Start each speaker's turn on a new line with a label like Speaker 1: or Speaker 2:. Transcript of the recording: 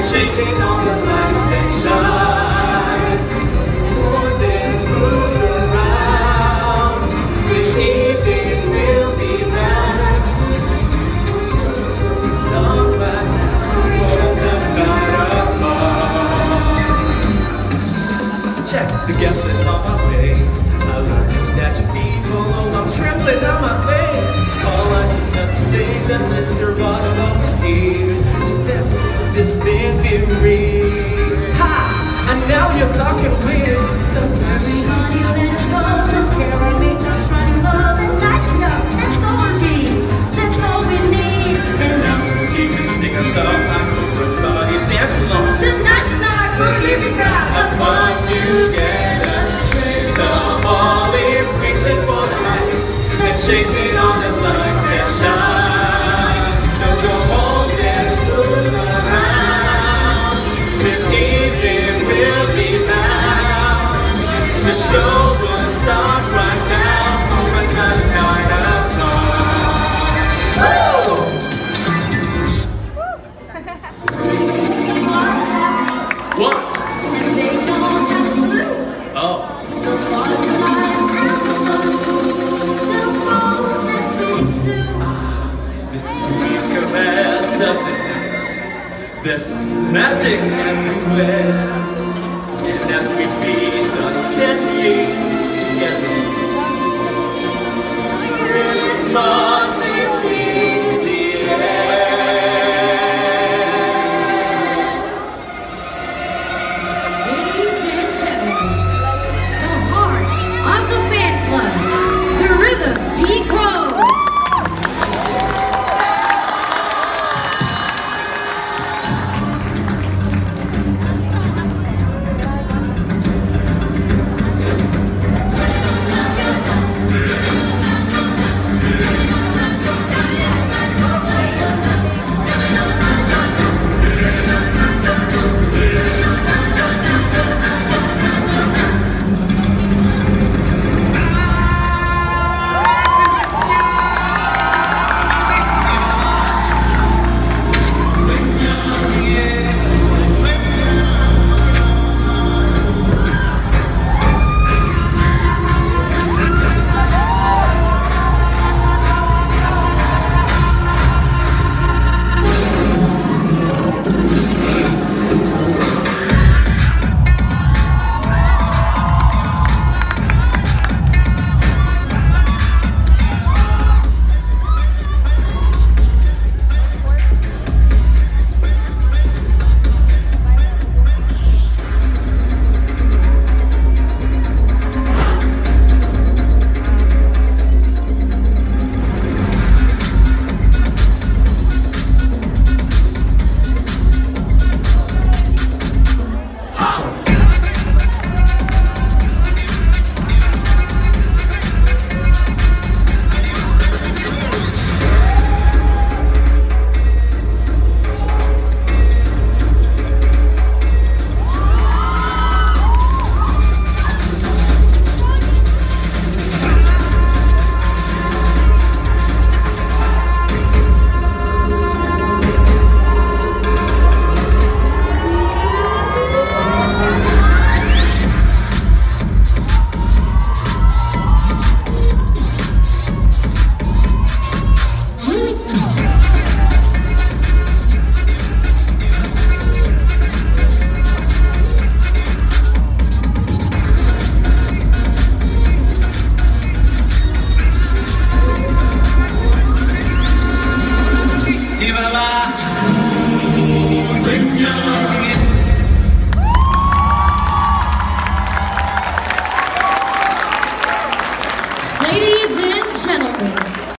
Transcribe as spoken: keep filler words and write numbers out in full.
Speaker 1: chasing all the lights that shine. Pour this moon around. This evening will be back. Stop right now for the night apart. Check the guest list on my way. I learned that you people, oh, I'm trembling on my face. All I see is the things that Mister Bottom always sees. This February. Ha! And now you're talking weird.
Speaker 2: Don't worry, honey, let us go. Don't care, I make us run low. And that's love, that's all we need. That's all we need.
Speaker 1: And now you can sing a song like everybody dance along.
Speaker 2: Tonight's the night we'll give it back.
Speaker 1: Have fun together. The ball is reaching for the heights and chasing all the lights that shine. Don't go home, there's blues around. This evening will be loud. The show will start right now. Oh, right now, the night apart. What?
Speaker 2: They don't have blue.
Speaker 1: Oh. This sweet caress of the night, this magic everywhere, and as we feast on ten years together, Christmas.